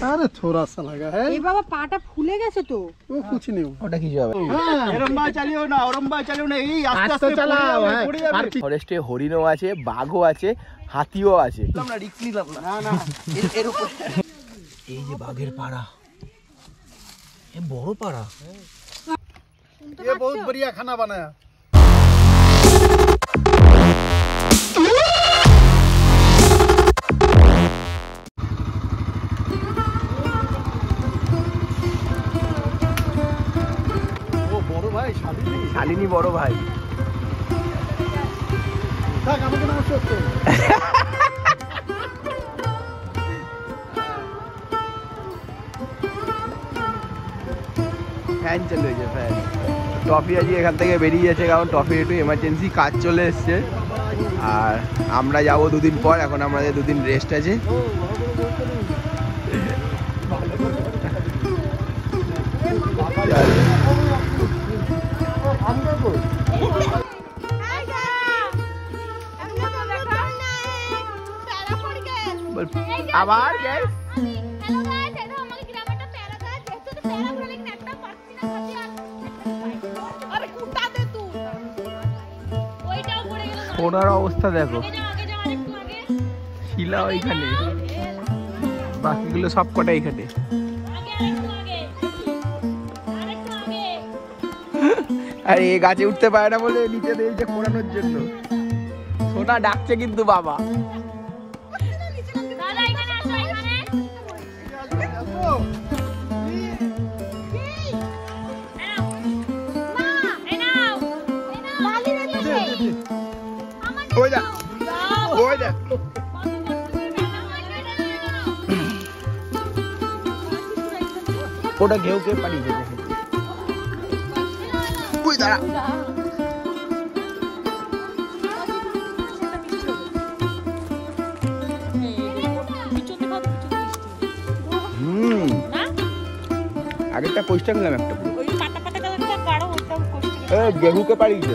अरे थोड़ा सा लगा है। ए बाबा पाटा फूले গেছে তো। वो कुछ नहीं हो। ওটা কিছু হবে এরমবা চালিও না, ওরমবা চালিও না, এই আস্তে আস্তে চালাও। আর ফরেস্টে হরিণও আছে, বাঘও আছে, হাতিও আছে। আমরা রিস্ক নিলাম না। না না এর উপর এই যে বাঘের পাড়া, এ বড় পাড়া। ये बहुत बढ़िया खाना बनाया। ओ बड़ो भाई শালিনী বড় ভাই। থাক আমাকে নমস্কার করো। ফ্যান চালু হয়েছে, ফ্যান। টফি আজকে এখান থেকে বেরিয়ে যাচ্ছে, কারণ টফি একটু এমার্জেন্সি কাজ চলে এসছে। আর আমরা যাবো 2 দিন পর, এখন আমাদের 2 দিন রেস্ট আছে। আবার গ্যাস ওনার অবস্থা দেখো, শিলা ওইখানে, বাকিগুলো সব কটা এখানে। আর এই গাছে উঠতে পারে না বলে নিচে দিয়েছে কোরানোর জন্য। সোনা ডাকছে কিন্তু বাবা। ওটা ঘেউ কে পাঠিয়ে দিয়েছে। ওই দাঁড়া, আগেরটা পয়সা নিলাম একটা, গেহুকে পাঠিয়েছে।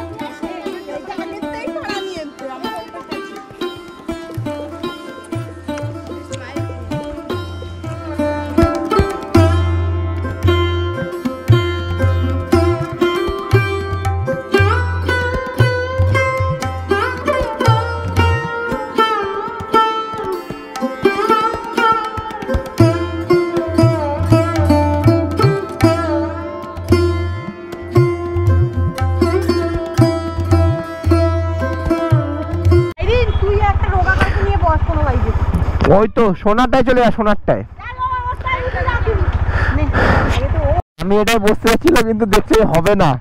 ওই তো সোনারটায় চলে যা, সোনারটায়। আমি এটাই বসতে যাচ্ছিলাম, কিন্তু দেখছি হবে না।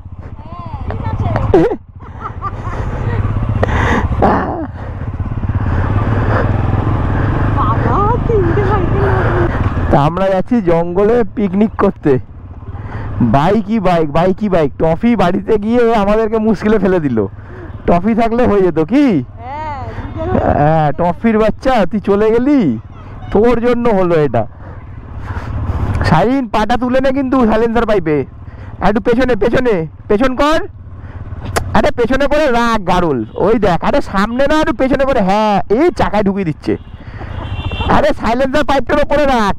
আমরা যাচ্ছি জঙ্গলে পিকনিক করতে। বাইকই বাইক। টফি বাড়িতে গিয়ে আমাদেরকে মুশকিলে ফেলে দিল। টফি থাকলে হয়ে যেত কি? হ্যাঁ, টফির বাচ্চা তুই চলে গেলি, তোর জন্য হলো এটা। শাইন পাটা তুলে নে কিন্তু সাইলেন্সার পাইপে। একটু পেছন কর। আরে পেছনে করে রাখ গারুল, ওই দেখ। আরে সামনে না, একটু পেছনে করে। হ্যাঁ, এই চাকায় ঢুকিয়ে দিচ্ছে। আরে সাইলেন্সার পাইপটার উপরে রাখ।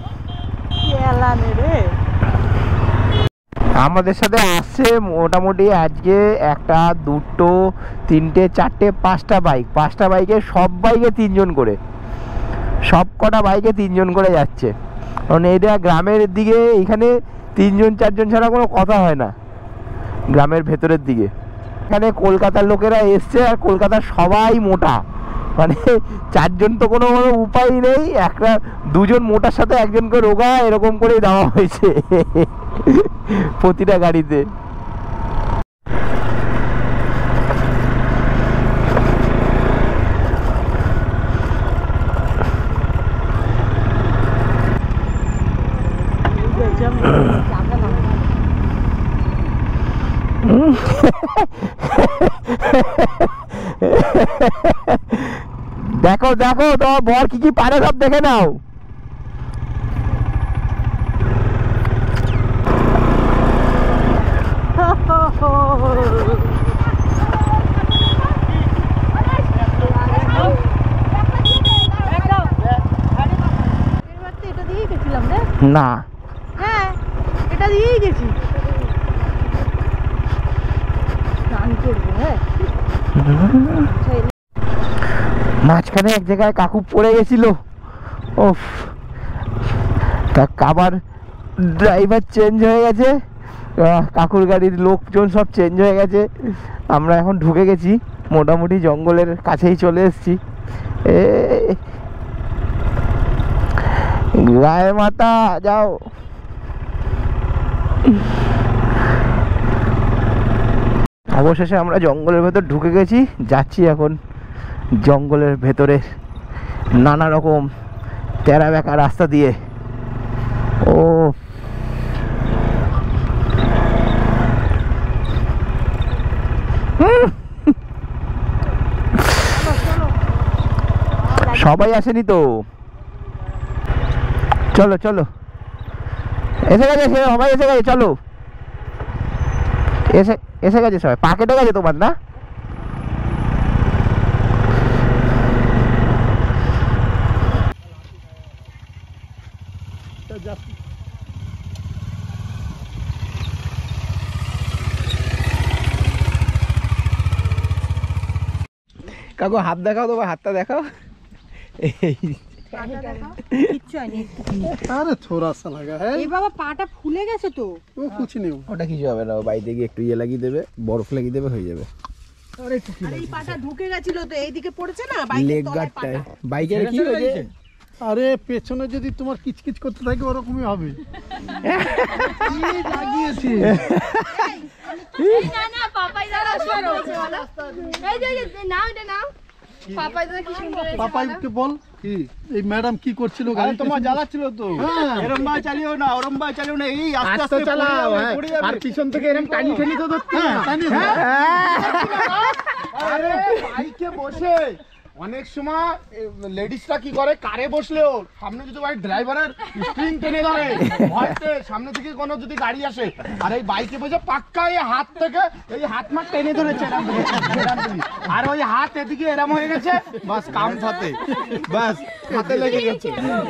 আমাদের সাথে আসছে মোটামুটি আজকে 1, 2, 3, 4, 5টা বাইক। 5টা বাইকে, সব বাইকে 3 জন করে, সব কটা বাইকে 3 জন করে যাচ্ছে। কারণ এইটা গ্রামের দিকে, এখানে 3 জন 4 জন ছাড়া কোনো কথা হয় না গ্রামের ভেতরের দিকে। এখানে কলকাতার লোকেরা এসছে, আর কলকাতার সবাই মোটা, মানে 4 জন তো কোনো উপায় নেই। 2 জন মোটার সাথে 1 জনকে রোগা, এরকম করেই দেওয়া হয়েছে প্রতিটা গাড়িতে। দেখো তোমার বর কি পারে সব দেখে নাও। দিয়েই গেছিলাম রে। না হ্যাঁ, এটা দিয়েই গেছি। স্নান করবো, হ্যাঁ। মাঝখানে এক জায়গায় কাকু পড়ে গেছিল, ওফ, আবার ড্রাইভার চেঞ্জ হয়ে গেছে, কাকুর গাড়ির লোকজন সব চেঞ্জ হয়ে গেছে। আমরা এখন ঢুকে গেছি, মোটামুটি জঙ্গলের কাছেই চলে এসেছি। গায়ে মাথা যাও। অবশেষে আমরা জঙ্গলের ভেতর ঢুকে গেছি, যাচ্ছি এখন জঙ্গলের ভেতরে নানা রকম তেরা বেঁকা রাস্তা দিয়ে। ও সবাই আসেনি তো, চলো চলো, এসে গেছে সবাই, এসে গেছে, চলো, এসে গেছে সবাই। পা কেটে গেছে তোমার না? কাকু হাত দেখাও, তোমার হাতটা দেখাও। কিচ্ছু হয়নি। আরে থোড়া সা লাগা হ্যাঁ। এই বাবা, পাটা ফুলে গেছে তো। ও কুছ নেই, ওটা কিছু হবে না, বাড়িতে গিয়ে একটু ইয়ে লাগিয়ে দেবে, বরফ লাগিয়ে দেবে, হয়ে যাবে। আরে কিছু আরে এই পাটা ঢুকে গেছিল তো, এইদিকে পড়েছে না লেগ বাইকের তলায় গার্ডটায় পাটা। বাইকের কি হয়েছে? আরে পেছনে যদি তোমার কিচকিচ করতে থাকে ওরকমই হবে। লাগিয়েছি এই না না পাপাই দাদা সরো এই যে নাও এটা নাও পাপাই দাদা কি সুন্দর হয়েছে পাপাইকে বল কি এই ম্যাডাম কি করছিল আরে গাড়ি তোমার জ্বালাচ্ছিল তো, এরম ভাবে চালিও না, ওরম ভাবে চালিও না, এই আস্তে আস্তে চালাও, আর পিছন থেকে এরম টানি টানি তো ধরতে না। আরে বাইকে বসে অনেক সময় লেডিসরা কি করে, কারে বসলেও সামনে যদি ভাই ড্রাইভারের স্টিয়ারিং টেনে ধরে ভয়তে, সামনে থেকে কোনো যদি গাড়ি আসে, আর এই বাইকে বসে পাক্কা এই হাত থেকে এই হাত মার টেনে ধরেছে এরম করে, আর ওই হাত এদিকে এরম হয়ে গেছে, বাস কাম ফাতে, বাস হাতে লেগে গেছে।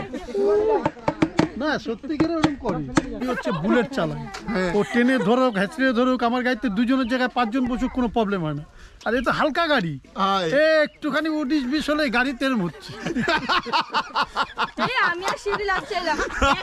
না সত্যিকারে ওরকম করি। কি হচ্ছে বুলেট চালায়, ও টেনে ধরুক হ্যাচড়ে ধরুক, আমার গাড়িতে দুজনের জায়গায় পাঁচজন বসুক কোনো প্রবলেম হয় না। আর এই তো হালকা গাড়ি, একটুখানি 19-20 হলে গাড়ি তেরম হচ্ছে। এই আমি আর সিঁড়ি লাগছিলাম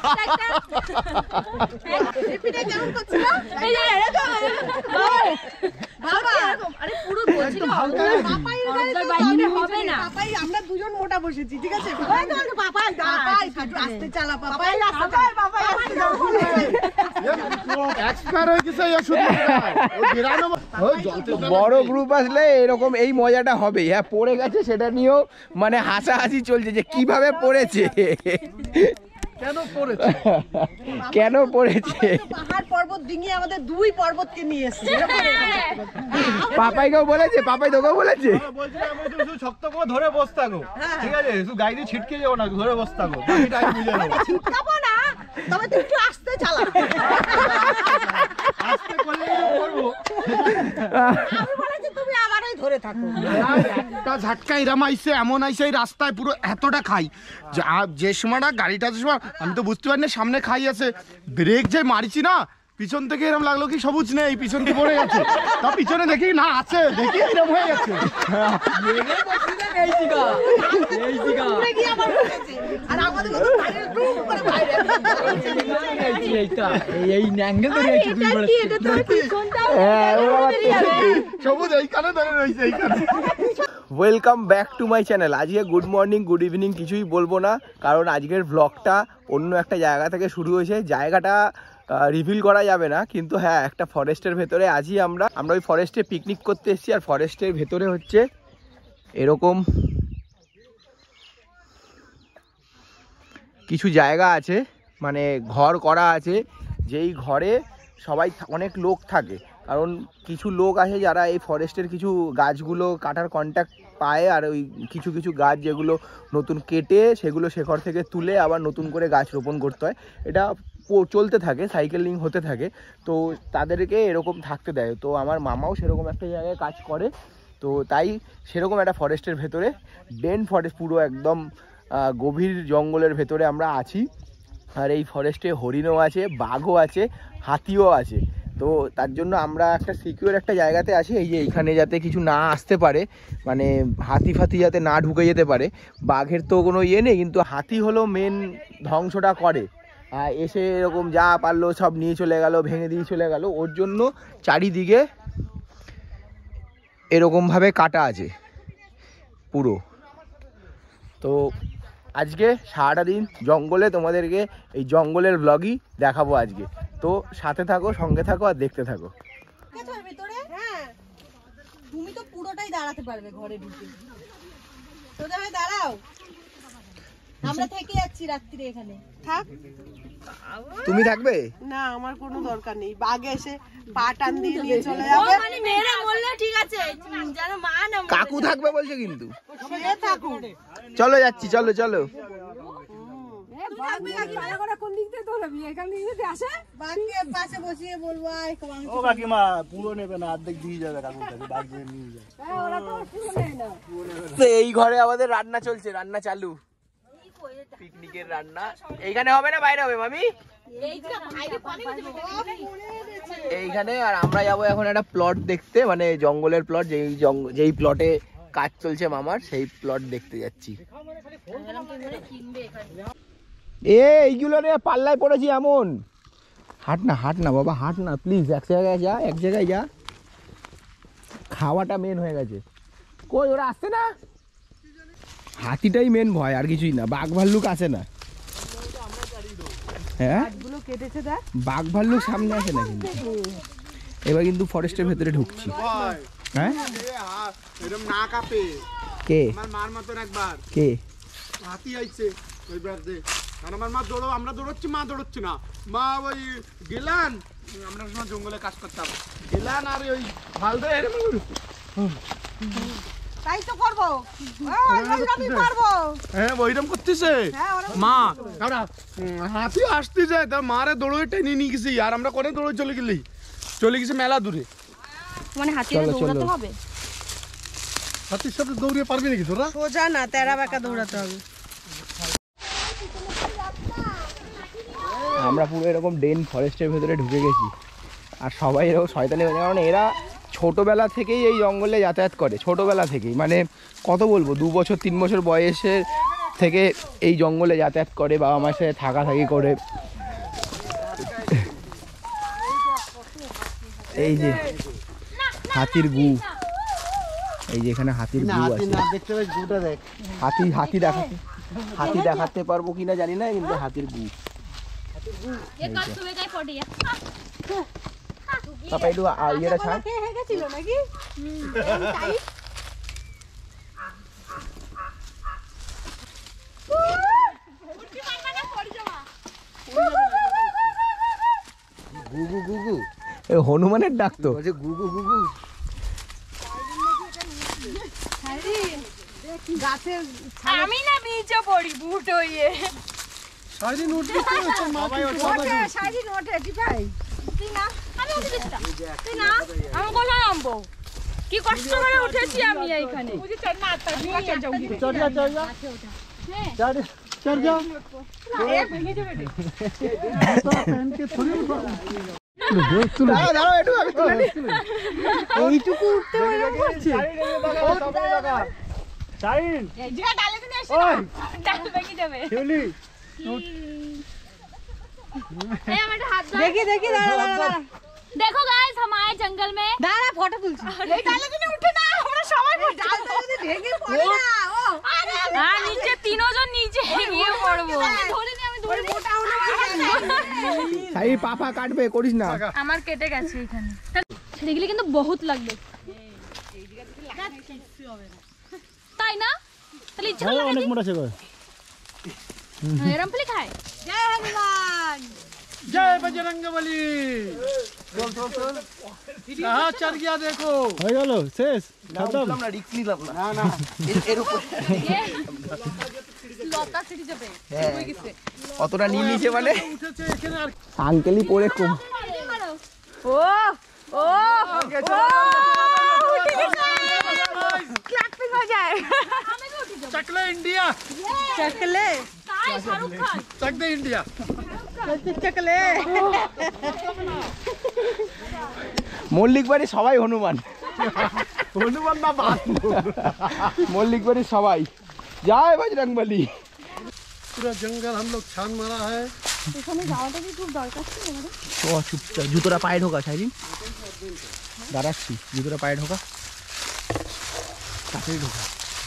রিপিটে কেমন করছিল? এই যে এরকম বাবা আরে পুরো বলছিল পাপাই বাইকে হবে না পাপাই, আমরা দুজন মোটা বসেছি, ঠিক আছে? পাপাই পাপাই একটু আস্তে চালা, পাপাই আস্তে চালা, পাপাই আস্তে চালা। এক্সপায়ার হয়ে গেছে এই শুধু ও গিরানো ওই জলতে বড় গ্রুপ আসলে এরকম এই মজাটা হবে। হ্যাঁ, পড়ে গেছে সেটা নিয়েও মানে হাসাহাসি চলছে যে কিভাবে পড়েছে, কেন করেছে, কেন পড়েছে। পাহাড় পর্বত ডিঙিয়ে আমাদের দুই পর্বতকে নিয়ে এসেছে। পাপাইকেও বলেছে, পাপাই তোকেও বলেছে। বলছিলাম আমি তো শুধু শক্ত করে ধরে বস থাকো, ঠিক আছে, শুধু গাড়ি দিয়ে ছিটকে যাও না, ধরে বস থাকো, বাকিটা আমি বুঝে নেবো। ছিটকাবো না, তবে তুই একটু আস্তে চালা। আস্তে করলে করবো, আমি বলেছি তুমি আমারই ধরে থাকো। একটা ঝাটকা এরম আইসে, এমন আইসে এই রাস্তায় পুরো এতটা খাই, যে সময়টা গাড়িটা যে সময় আমি তো বুঝতে পারিনি সামনে খাই আছে, ব্রেক যে মারিছি না, পিছন থেকে এরম লাগলো কি সবুজ নেই, পিছন থেকে পড়ে গেছে, তা পিছনে দেখি না আছে, দেখি এরম হয়ে গেছে। ঘুরে গিয়ে আবার বসেছে। আর আমাদের মতো বাইরে ডুব করে বাইরে। এটা তো কি কোনটা সবুজ এইখানে ধরে রয়েছে, এইখানে। Welcome back to my channel. আজকে গুড মর্নিং গুড ইভিনিং কিছুই বলবো না, কারণ আজকের ব্লগটা অন্য একটা জায়গা থেকে শুরু হয়েছে। জায়গাটা রিভিল করা যাবে না, কিন্তু হ্যাঁ একটা ফরেস্টের ভেতরে আছি আমরা ওই ফরেস্টে পিকনিক করতে এসেছি। আর ফরেস্টের ভেতরে হচ্ছে এরকম কিছু জায়গা আছে, মানে ঘর করা আছে, যেই ঘরে সবাই অনেক লোক থাকে। কারণ কিছু লোক আছে যারা এই ফরেস্টের কিছু গাছগুলো কাটার কন্ট্যাক্ট পায়, আর ওই কিছু কিছু গাছ যেগুলো নতুন কেটে সেগুলো শেকড় থেকে তুলে আবার নতুন করে গাছ রোপণ করতে হয়। এটা চলতে থাকে, সাইকেলিং হতে থাকে, তো তাদেরকে এরকম থাকতে দেয়। তো আমার মামাও সেরকম একটা জায়গায় কাজ করে, তো তাই সেরকম একটা ফরেস্টের ভেতরে, ডেন ফরেস্ট, পুরো একদম গভীর জঙ্গলের ভেতরে আমরা আছি। আর এই ফরেস্টে হরিণও আছে, বাঘও আছে, হাতিও আছে। তো তার জন্য আমরা একটা সিকিউর একটা জায়গাতে আছি, এই যে এইখানে যাতে কিছু না আসতে পারে, মানে হাতি ফাতি যাতে না ঢুকে যেতে পারে। বাঘের তো কোনো ইয়ে নেই, কিন্তু হাতি হলো মেন ধ্বংসটা করে, এসে এরকম যা পারলো সব নিয়ে চলে গেল, ভেঙে দিয়ে চলে গেল। ওর জন্য চারিদিকে এরকমভাবে কাটা আছে পুরো। তো আজকে সারাটা দিন জঙ্গলে তোমাদেরকে এই জঙ্গলের ব্লগই দেখাবো আজকে। তো সাথে থাকো, সঙ্গে থাকো আর দেখতে থাকো। হ্যাঁ তুমি তো পুরোটাই দাঁড়াতে পারবে ঘরে ঢুকে, সোজা হয়ে দাঁড়াও, আমরা থেকে যাচ্ছি রাত্রিরে এখানে। থাক, তুমি থাকবে না আমার কোনো দরকার নেই, বাঘ এসে পা টান দিয়ে নিয়ে চলে যাবে। মানে মেরে বললে ঠিক আছে, যেন মা না কাকু থাকবে বলছে কিন্তু। সে থাকুক, চলো যাচ্ছি, চলো চলো। বাঘকে পাশে বসিয়ে বলবো আয় মাংস। ও কাকিমা পুরো নেবে না, অর্ধেক দিয়ে যাবে কাকুর কাছে, বাঘ দিয়ে নিয়ে যায়। তো এই ঘরে আমাদের রান্না চলছে, রান্না চালু, পিকনিকের রান্না। এইখানে হবে না বাইরে হবে মামি? এইখানে। আর আমরা যাবো এখন একটা প্লট দেখতে, মানে জঙ্গলের প্লট, যেই প্লটে কাজ চলছে মামার, সেই প্লট দেখতে যাচ্ছি। এইগুলো নিয়ে পাল্লায় পড়েছি এমন। হাট না বাবা, হাট না প্লিজ, এক জায়গায় যা, এক জায়গায় যা। খাওয়াটা মেন হয়ে গেছে। কই ওরা আসছে না? হাতিটাই মেন ভয়, আর কিছুই না। বাঘ ভাল্লুক আসে না। হ্যাঁ বাঘ ভাল্লুক সামনে আসে না কিন্তু। এবার কিন্তু ফরেস্টের ভেতরে ঢুকছি। হ্যাঁ এরকম না কাঁপে। কে? আমার মার মতন একবার কে? হাতি আইছে ওই বাড়িতে, কারণ আমার মা দৌড়ো, আমরা দৌড়চ্ছি, মা দৌড়চ্ছি না। মা ওই গেলান, আমরা সময় জঙ্গলে কাজ করতাম, গেলান আর ওই ভাল ধরে এরকম তাই তো করবো, আমি পারবো। হ্যাঁ ওইরকম করতেছে মা। হাতি আসতেছে, তার মারে দৌড়ে টেনে নিয়ে গেছি, আর আমরা করে দৌড়ে চলে গেছি মেলা দূরে। মানে হাতিরে দৌড়াতে হবে? হাতির সাথে দৌড়িয়ে পারবি নাকি তোরা? সোজা না, তেরা বেঁকা দৌড়াতে হবে। আমরা পুরো এরকম ডেন ফরেস্টের ভেতরে ঢুকে গেছি। আর সবাই এরকম শয়তানি হয়ে যায়, কারণ এরা ছোটোবেলা থেকেই এই জঙ্গলে যাতায়াত করে, ছোটোবেলা থেকেই, মানে কত বলবো, 2 বছর 3 বছর বয়সের থেকে এই জঙ্গলে যাতায়াত করে, বাবা মার সাথে থাকাথাকি করে। এই যে হাতির গু, এই যে এখানে হাতির গু আছে। দেখতে পাই গুটা দেখ, হাতি দেখাতে পারবো কিনা জানি না, কিন্তু হাতির গু। তারপর একটু ইয়েটা ছাড়। গেছিল নাকি? গুগু গুগু, হনুমানের ডাক তো। গুগু গুগু। গাছের আমি না নিচে পড়ি বুট হইয়ে। সারাদিন উঠবি তো, তোর মা শাড়ি নোটে টিপাই। তুই না, আমি উঠে দিচ্ছি। তুই না, আমি কোথায় নামবো? কি কষ্ট করে উঠেছি আমি এইখানে। चढ़ जाओ। এইটুকু উঠতে পারছে। দেখি দেখি, দাঁড়া দাঁড়া দাঁড়া। देखो गाइस हम आए जंगल में। দাঁড়া ফটো তুলছি। এই ডালে কিনে উঠে না, আমরা সবাই ডালটা যদি ভেঙে পড়ে না, ও আরে হ্যাঁ নিচে তিনজন নিচে গিয়ে পড়বো। আমি ধরে মোটা হলো। সাই পাপা কাটবে, করিস না। আমার কেটে গেছে এখানে। দেখলে কিন্তু বহুত লাগবে। তাই না? তাহলে ইচ্ছে করে অনেক মোটা ছিল। এরম ফলি খায়। জয় হনুমান, जय बजरंग बली। कहाँ चढ़ गया देखो। हो गया शेष खत्म। না রিস্ক নিলাম না। না এর উপর লতা সিঁড়ি যাবে। অতটা নিয়ে নিয়েছে মানে উঠেছে এখানে আর আঙ্কেলই পড়ে কম। ও ও ক্লাপিং हो जाए। चकले इंडिया। চকলে चक दे इंडिया চকলে মল্লিক বাড়ি সবাই হনুমান, হনুমান না মল্লিক বাড়ি সবাই জয় বজরংবলী। पूरा जंगल हम लोग छान मारा है। এখানে যাওয়াটা কি খুব দরকার ছিল আমাদের? ও চুপচাপ জুতোটা পায়ে ঢোকা সাইরিন, দাঁড়াচ্ছি, জুতোটা পায়ে ঢোকা, তাড়াতাড়ি ঢোকা।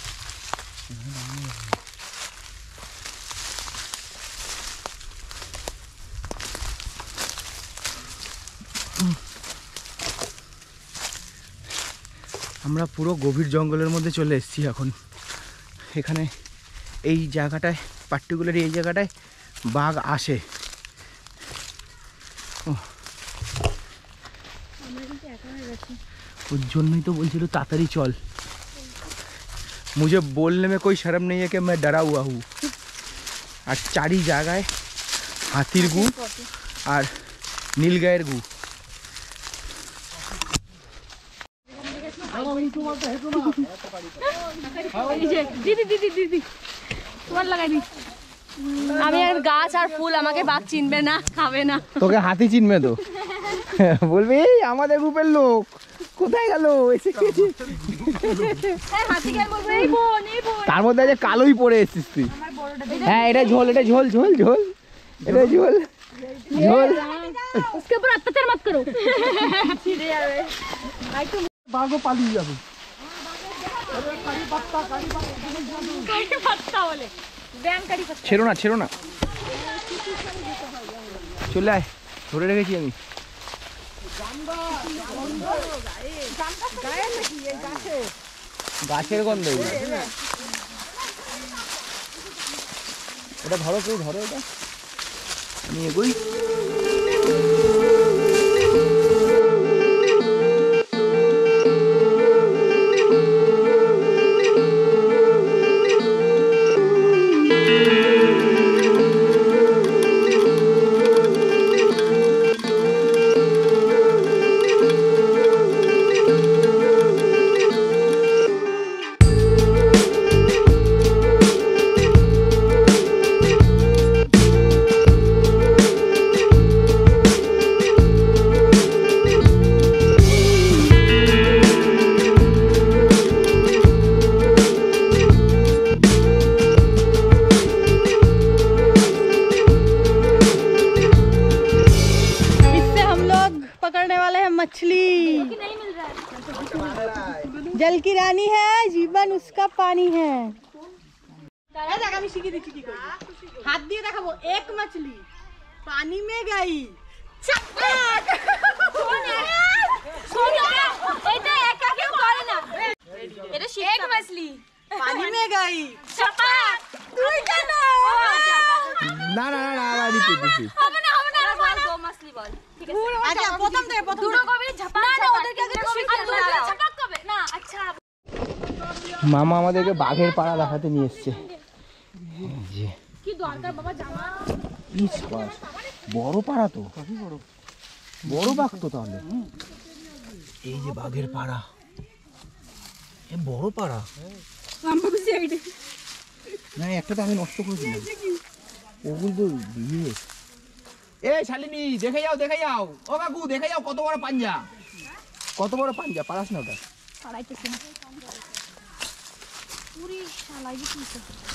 আমরা পুরো গভীর জঙ্গলের মধ্যে চলে এসেছি এখন। এখানে এই জায়গাটায় পার্টিকুলারলি এই জায়গাটায় বাঘ আসে। उस জন্যই তো বলছিল তাড়াতাড়ি চল। मुझे बोलने में कोई शर्म नहीं है कि मैं डरा हुआ हूँ। আর চারি জায়গায় হাতির গু আর নীলগায়ের গু। দিদি দিদি দিদি তোমার লাগাই দি। আমি আর গাছ আর ফুল, আমাকে বাঘ চিনবে না, খাবে না। তোকে হাতি চিনবে তো, বলবে এই আমাদের গ্রুপের লোক কোথায় গেল এসে গেছে। হাতি গেল বলবে এই বোন এই বোন। তার মধ্যে যে কালোই পরে এসেছিস তুই। হ্যাঁ এটা ঝোল, এটা ঝোল ঝোল ঝোল, এটা ঝোল ঝোল। उसके ऊपर अत्याचार मत करो। ছিড়ে যাবে। बाघो पालिए जाबे। কারি পাত্তা বলে, ব্যাং কারি পাত্তা। ছেড়ো না ছেড়ো না, চলে আয়, ধরে রেখেছি আমি। গাছের গন্ধ এটা ধরো, কেউ ধরো এটা, আমি এগোই। जल की रानी है, जीवन उसका पानी है। हाथ दिए देखाबो, एक मछली पानी में गई, এটা একা কেউ করে না, এটা এক মাছলি पानी में गई। না না না না আবার দিতে দিতে হবে না বল দো মাছলি বল, ঠিক আছে? আচ্ছা প্রথম থেকে প্রথম দুটো কবি ঝাপাক না ওদেরকে আগে ঝাপাক কবে না। আচ্ছা মামা আমাদেরকে বাঘের পাড়া দেখাতে নিয়ে এসছে। কি দরকার বাবা জামা? ইস বাস, বড় পাড়া তো, বড় বাঘ তো তাহলে। এই যে বাঘের পাড়া, এ বড় পাড়া না, একটা তো আমি নষ্ট করে দিলাম। ওগুলো তো দিয়ে এ শালিনী দেখে যাও, দেখে যাও ও কাকু, দেখে যাও কত বড় পাঞ্জা, কত বড় পাঞ্জা, পারাস না ওটা। পাড়াইতেছে না পুরি শালাই দিছে।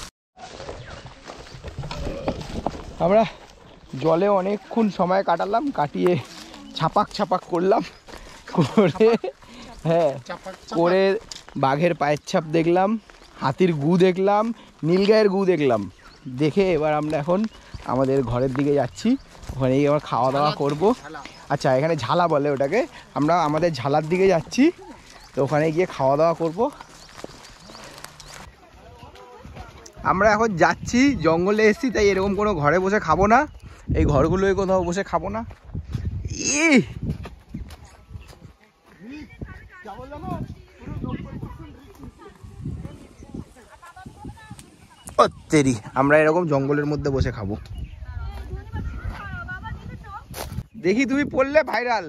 আমরা জলে অনেকক্ষণ সময় কাটালাম, কাটিয়ে ছাপাক ছাপাক করলাম, করে হ্যাঁ করে বাঘের পায়ের ছাপ দেখলাম, হাতির গু দেখলাম, নীলগায়ের গু দেখলাম। দেখে এবার আমরা এখন আমাদের ঘরের দিকে যাচ্ছি, ওখানে গিয়ে আমরা খাওয়া দাওয়া করবো। আচ্ছা এখানে ঝালা বলে ওটাকে, আমরা আমাদের ঝালার দিকে যাচ্ছি, তো ওখানে গিয়ে খাওয়া দাওয়া করব। আমরা এখন যাচ্ছি, জঙ্গলে এসেছি, তাই এরকম কোনো ঘরে বসে খাবো না, এই ঘরগুলোয় কোথাও বসে খাবো না। তেরি আমরা এরকম জঙ্গলের মধ্যে বসে খাবো। দেখি তুমি পড়লে ভাইরাল।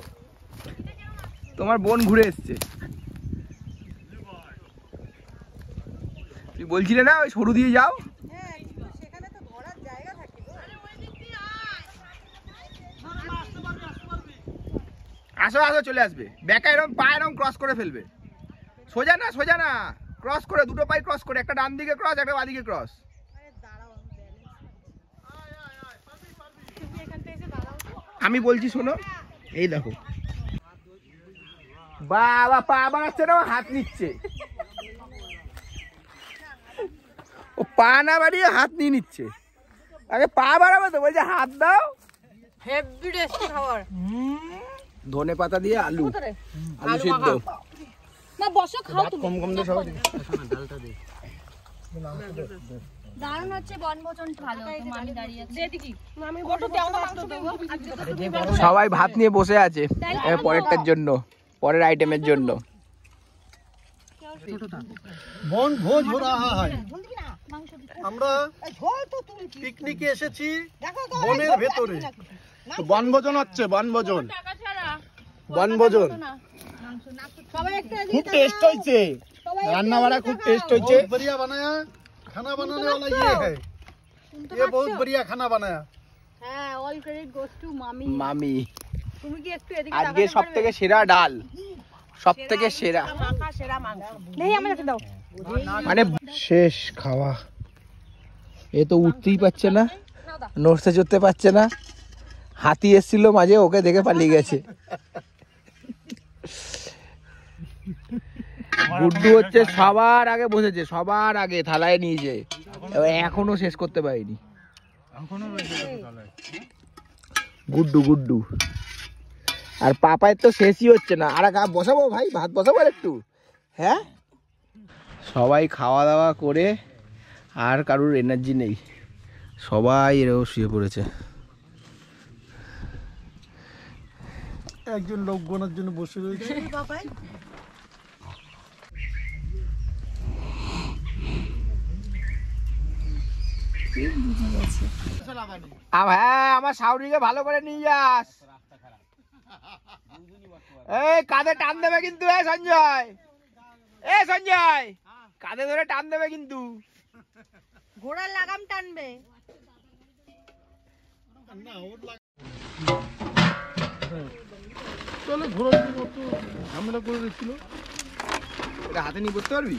তোমার বোন ঘুরে এসছে। বলছিলে না ওই সরু দিয়ে যাও। হ্যাঁ সেখানে তো ঘোরার জায়গা থাকে গো। আসো আসো চলে আসবে, ব্যাকা এরকম পা এরকম ক্রস করে ফেলবে, সোজা না ক্রস করে, দুটো পাই ক্রস করে, একটা ডান দিকে ক্রস একটা বাঁ দিকে ক্রস। আরে দাঁড়াও তুমি এখান থেকে এসে দাঁড়াও তো। আমি বলছি শোনো, এই দেখো বাবা পা বাড়াচ্ছে না, হাত নিচ্ছে, ও পা না বাড়িয়ে হাত নিয়ে নিচ্ছে। আগে পা বাড়াবে তো বলছে হাত দাও। হেভি টেস্টি খাবার। ধনে পাতা দিয়ে আলু সিদ্ধ। না বসো খাও তুমি। কম দিয়ে সবাই দারুণ হচ্ছে বনভোজন, ভালো তো মামি দাঁড়িয়ে আছে। আমি বটো দাও না মাংস দেবো। সবাই ভাত নিয়ে বসে আছে পরেরটার জন্য, পরের আইটেমের জন্য। বন ভোজ हो रहा है। আমরা পিকনিকে এসেছি বনের ভেতরে। বনভোজন হচ্ছে, বনভোজন টাকা ছাড়া বনভোজন সবাই একটা খুব টেস্ট হয়েছে, রান্না বাড়া খুব টেস্ট হয়েছে। बहुत बढ़िया बनाया, खाना बनाने वाला ये है, ये बहुत बढ़िया खाना बनाया। হ্যাঁ অল ক্রেডিট গোস টু মামি। মামি তুমি কি একটু এদিকে আজকে সব থেকে সেরা ডাল, সব থেকে সেরা, মাখা সেরা মাংস নেই আমাকে দাও। মানে শেষ খাওয়া। এ তো উঠতেই পারছে না, নড়তে চড়তে পারছে না, হাতি এসেছিল মাঝে, ওকে দেখে পালিয়ে গেছে। গুড্ডু হচ্ছে সবার আগে বসেছে, সবার আগে থালায় নিয়েছে, এখনো শেষ করতে পারিনি। গুড্ডু আর পাপায়ের তো শেষই হচ্ছে না। আর বসাবো ভাই, ভাত বসাবো আর একটু। হ্যাঁ সবাই খাওয়া দাওয়া করে আর কারুর এনার্জি নেই, সবাই এরকম শুয়ে পড়েছে। একজন লোক গোনার জন্য বসে রয়েছে। হ্যাঁ আমার শাউরিকে ভালো করে নিয়ে যাস। এই কাঁধে টান দেবে কিন্তু, সঞ্জয় কাঁধে ধরে টান দেবে কিন্তু। ঘোড়ার লাগাম টানবে। চলে ঘোরার মতো ঝামেলা করে রেখেছিল। এটা হাতে নিয়ে বসতে পারবি?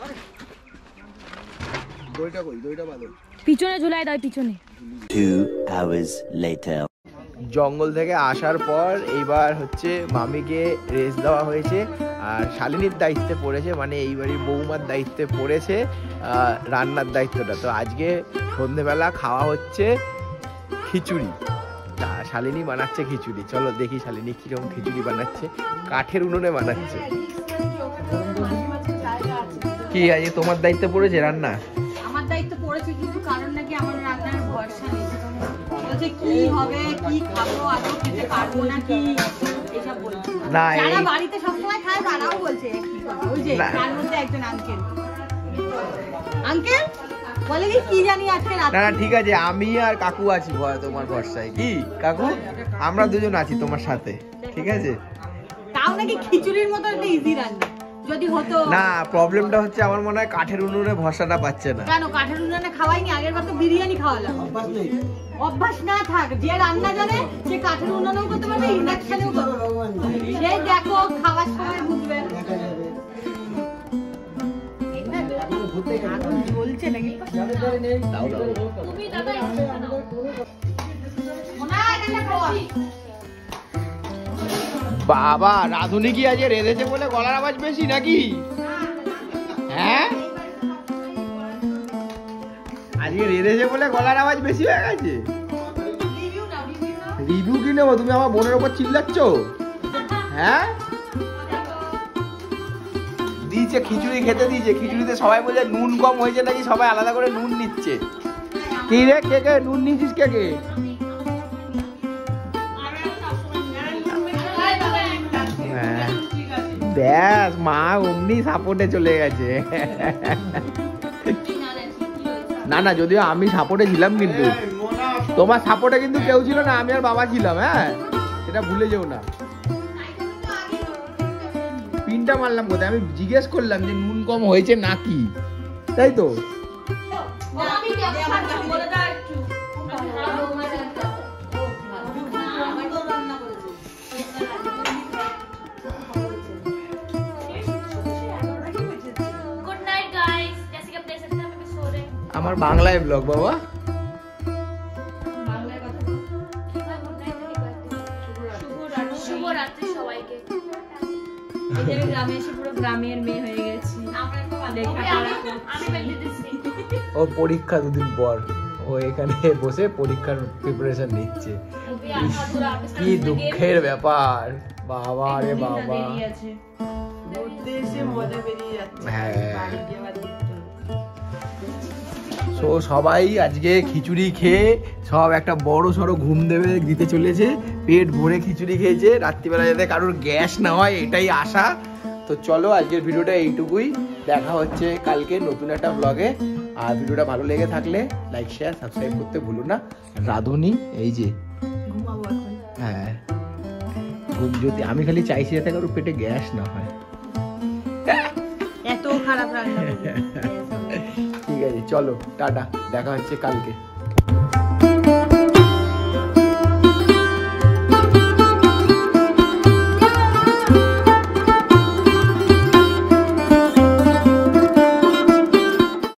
দইটা কই, দইটা ভালো। পিছনে ঝুলাই দাও, পিছনে। 2 hours later. জঙ্গল থেকে আসার পর এইবার হচ্ছে মামিকে রেস্ট দেওয়া হয়েছে, আর শালিনীর দায়িত্বে পড়েছে, মানে এই বাড়ির বৌমার দায়িত্বে পড়েছে রান্নার দায়িত্বটা। তো আজকে সন্ধেবেলা খাওয়া হচ্ছে খিচুড়ি, তা শালিনী বানাচ্ছে খিচুড়ি। চলো দেখি শালিনী কিরকম খিচুড়ি বানাচ্ছে, কাঠের উনুনে বানাচ্ছে। কি আজকে তোমার দায়িত্ব পড়েছে রান্না? আমার দায়িত্ব পড়েছে কিন্তু কারণ নাকি আমার রান্নার ভরসা নেই। বলছে কি হবে, কি খাবো, আজও খেতে পারবো না কি, এসব বলছে। না যারা বাড়িতে সবসময় খায় তারাও বলছে একই কথা। ওই যে তার মধ্যে একজন আঙ্কেল বলে কি জানি আজকে রাতে। না ঠিক আছে, আমি আর কাকু আছি তোমার ভরসায়। কি কাকু, আমরা দুজন আছি তোমার সাথে, ঠিক আছে? তাও নাকি খিচুড়ির মতো একটা ইজি রান্না যদি হতো। না প্রবলেমটা হচ্ছে আমার মনে হয় কাঠের উনুনে ভরসাটা পাচ্ছে না। কেন কাঠের উনুনে খাওয়াইনি? আগের বার তো বিরিয়ানি খাওয়ালাম। অভ্যাস না থাক, যে রান্না জানে সে কাঠের উনুনেও করতে পারবে, ইন্ডাকশনেও করতে পারবে। সে দেখো খাওয়ার সময় বুঝবে। বলছে নাকি বাবা রাধুনি কি আজকে রেঁধেছে বলে গলার আওয়াজ বেশি নাকি? হ্যাঁ আজকে রেঁধেছে বলে গলার আওয়াজ বেশি হয়ে গেছে। রিভিউ কি নেবো? তুমি আমার বোনের ওপর চিল্লাচ্ছ? হ্যাঁ দিয়েছে খিচুড়ি খেতে দিয়েছে, খিচুড়িতে সবাই বলে নুন কম হয়েছে নাকি, সবাই আলাদা করে নুন নিচ্ছে। কি রে কে কে নুন নিয়েছিস কে কে? ব্যাস মা অমনি সাপোর্টে চলে গেছে। না না যদিও আমি সাপোর্টে ছিলাম, কিন্তু তোমার সাপোর্টে কিন্তু কেউ ছিল না, আমি আর বাবা ছিলাম। হ্যাঁ সেটা ভুলে যেও না। পিনটা মারলাম কোথায়? আমি জিজ্ঞেস করলাম যে নুন কম হয়েছে নাকি, তাই তো? আমি বলে দাও একটু गुड नाइट गाइस जैसे कि आप देख सकते हैं हम अभी सो रहे हैं আমার বাংলায় ব্লগ বাবা। শুভ রাত্রি সবাইকে গ্রামে এসে পুরো গ্রামের মেয়ে হয়ে গেছি। আমি বেঁধে দিচ্ছি ওর পরীক্ষা 2 দিন পর, ও এখানে বসে পরীক্ষার প্রিপারেশন নিচ্ছে। কি দুঃখের ব্যাপার বাবা রে বাবা। হ্যাঁ তো সবাই আজকে খিচুড়ি খেয়ে সব একটা বড় সড়ো ঘুম দিতে চলেছে, পেট ভরে খিচুড়ি খেয়েছে, রাত্রিবেলা যাতে কারোর গ্যাস না হয় এটাই আশা। তো চলো আজকের ভিডিওটা এইটুকুই, দেখা হচ্ছে কালকে নতুন একটা ব্লগে। আর ভিডিওটা ভালো লেগে থাকলে লাইক শেয়ার সাবস্ক্রাইব করতে ভুলো না। রাধুনি এই যে হ্যাঁ ঘুম, যদি আমি খালি চাইছি যাতে কারোর পেটে গ্যাস না হয়। এত খারাপ রান্না ঠিক আছে চলো টাটা, দেখা হচ্ছে কালকে।